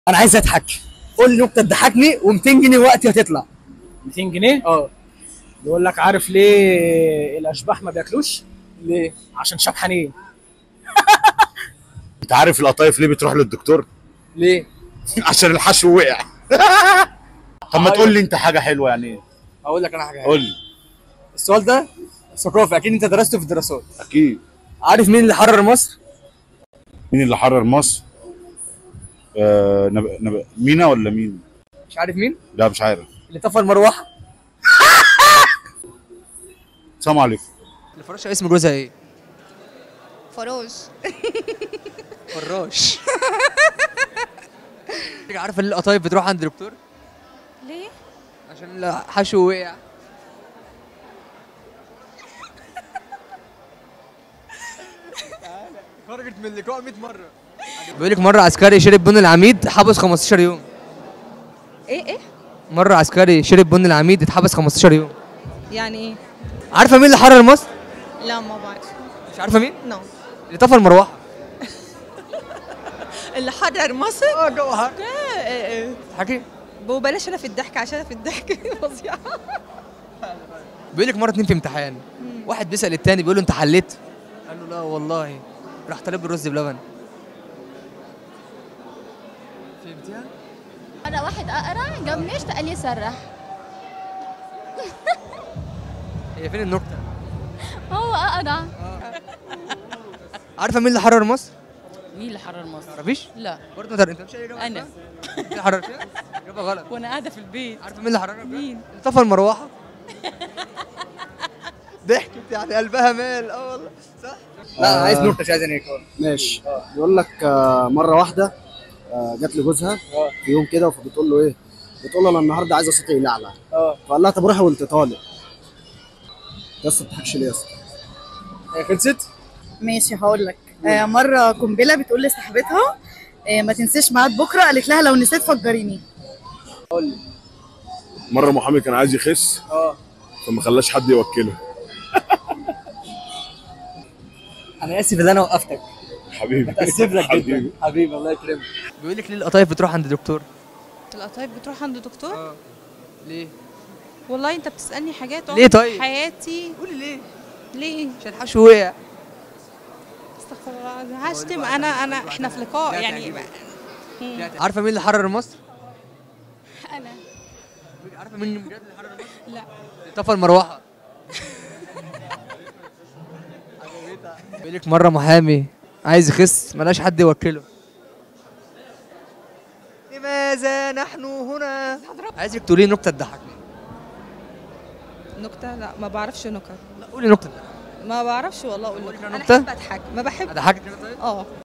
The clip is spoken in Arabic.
انا عايز اضحك. قول لي نكته تضحكني و200 جنيه وقتي هتطلع. 200 جنيه؟ اه. بيقول لك عارف ليه الاشباح ما بياكلوش؟ ليه؟ عشان شبحانين. انت عارف القطايف ليه بتروح للدكتور؟ ليه؟ عشان الحشو وقع. طب ما تقول لي انت حاجه حلوه يعني. اقول لك انا حاجه. قول لي. السؤال ده ثقافي، اكيد انت درسته في الدراسات. اكيد. عارف مين اللي حرر مصر؟ مين اللي حرر مصر؟ مينا ولا مين؟ مش عارف مين؟ لا مش عارف. اللي طفى المروحه. السلام عليكم. الفراشه اسم جوزها ايه؟ فراش. فراش. عارفه ليه القطايف بتروح عند الدكتور؟ ليه؟ عشان الحشو وقع. خرجت من اللقاء 100 مره. بيقول لك مره عسكري شرب بن العميد حبس 15 يوم. ايه؟ مره عسكري شرب بن العميد اتحبس 15 يوم. يعني ايه؟ عارفه مين اللي حرر مصر؟ لا ما بعرف. مش عارفه مين؟ نو. اللي طفى المروحه. اللي حرر مصر؟ جو حر. حكي. بلاش انا في الضحك عشان انا في الضحك فظيعه. بيقول لك مره اتنين في امتحان، واحد بيسال التاني بيقول له انت حليت؟ قال له لا والله، راح طالب له رز بلبن. فهمتيها؟ مرة واحد أقرع جمشت قال لي سرح. هي فين النكته؟ هو أقرع. عارفه مين اللي حرر مصر؟ مين اللي حرر مصر؟ تعرفيش؟ لا. برضه انت مش اجابه. انا. مين اللي حرر فيها؟ اجابه غلط. وانا قاعده في البيت. عارفه مين اللي حررها؟ مين؟ اللي طفى المروحه. ضحكت يعني قلبها مال. والله صح. لا عايز نكته، مش عايز انيك. ماشي. بيقول لك مره واحده جات لجوزها في يوم كده، فبتقول له ايه؟ بتقول له انا النهارده عايزه صوتي يلعلع. فقال لها طب روحي وانت طالق. يا اسطى ما بتضحكش ليه يا اسطى؟ هي خلصت؟ ماشي هقول لك. مره قنبله بتقول لصاحبتها ما تنسيش ميعاد بكره، قالت لها لو نسيت فجريني. قول لي. مره محامي كان عايز يخس فما خلاش حد يوكله. انا اسف ان انا وقفتك. حبيبي. متاسف لك حبيبي. جدا حبيبي، الله يكرمك. بيقول لك ليه القطايف بتروح عند الدكتور؟ القطايف بتروح عند دكتور؟ ليه؟ والله انت بتسالني حاجات ليه طيب؟ حياتي. قولي ليه؟ ليه؟ عشان الحشو وقع. استغفر الله، هشتم انا احنا في لقاء يعني. عارفه مين اللي حرر مصر؟ انا. عارفه مين بجد اللي حرر مصر؟ لا. اللي طفى المروحه. بيقول لك مره محامي عايز يخس ملاش حد يوكله. لماذا نحن هنا؟ عايزك تقولي نكته تضحكني. نكته؟ لا ما بعرفش نكت. لا قولي نكته. ما بعرفش والله اقول أقول لك. لك انا نكتة؟ بحب اضحك، ما بحب. اضحكك طيب؟ اه.